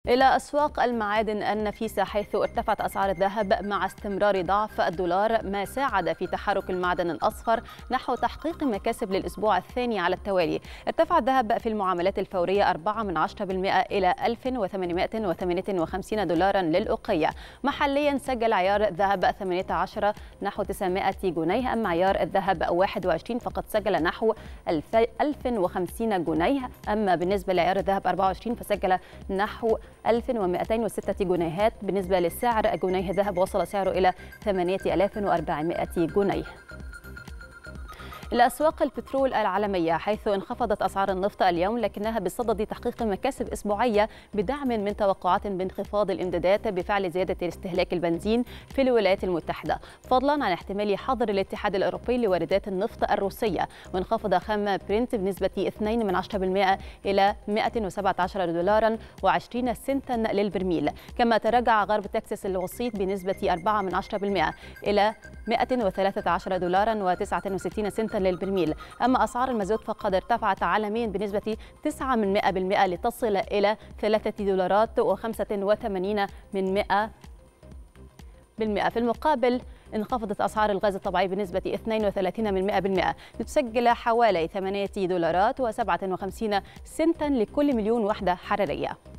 إلى أسواق المعادن النفيسة، حيث ارتفعت أسعار الذهب مع استمرار ضعف الدولار، ما ساعد في تحرك المعدن الأصفر نحو تحقيق مكاسب للأسبوع الثاني على التوالي. ارتفع الذهب في المعاملات الفورية 4% إلى 1858 دولارا للأوقية. محليا سجل عيار الذهب 18 نحو 900 جنيه، أما عيار الذهب 21 فقد سجل نحو 1050 جنيه. أما بالنسبة لعيار الذهب 24 فسجل نحو 1206 جنيهات. بالنسبة للسعر، جنيه ذهب وصل سعره إلى 8400 جنيه. الأسواق البترول العالمية، حيث انخفضت أسعار النفط اليوم لكنها بصدد تحقيق مكاسب أسبوعية بدعم من توقعات بانخفاض الإمدادات بفعل زيادة استهلاك البنزين في الولايات المتحدة، فضلا عن احتمال حظر الاتحاد الأوروبي لواردات النفط الروسية. وانخفض خام برنت بنسبة 2% إلى 117 دولارا و20 سنتا للبرميل. كما تراجع غرب تكساس الوسيط بنسبة 4% إلى 113 دولارا و69 سنتا للبرميل. أما أسعار المازوت فقد ارتفعت عالميا بنسبة 9% لتصل إلى 3 دولارات و85 بالمئة. في المقابل انخفضت أسعار الغاز الطبيعي بنسبة 32% لتسجل حوالي 8 دولارات و57 سنتا لكل مليون وحدة حرارية.